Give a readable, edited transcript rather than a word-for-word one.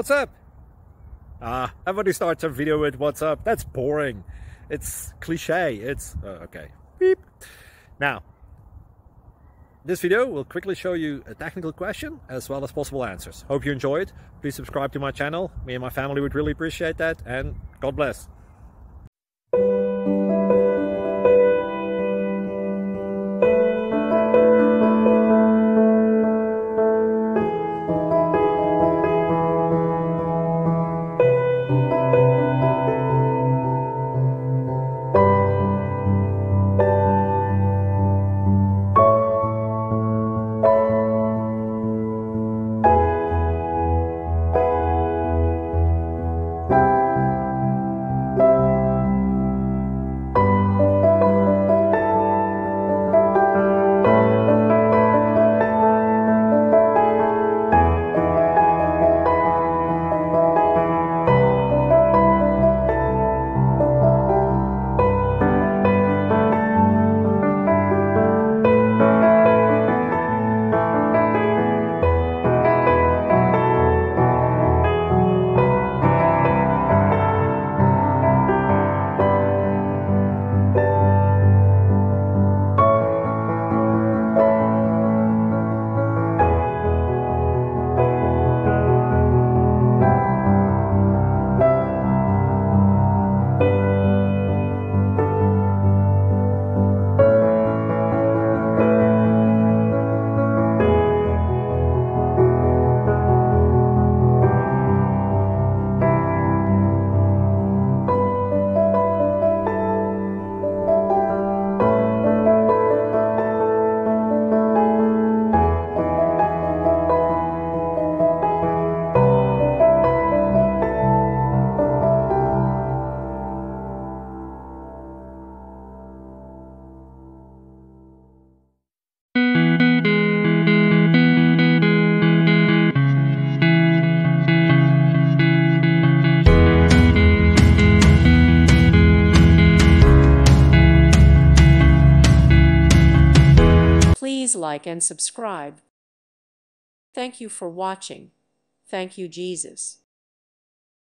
what's up? Everybody starts a video with what's up. That's boring. It's cliche. It's okay. Beep. Now, this video will quickly show you a technical question as well as possible answers. Hope you enjoy it. Please subscribe to my channel. Me and my family would really appreciate that, and God bless. Please like and subscribe. Thank you for watching. Thank you, Jesus.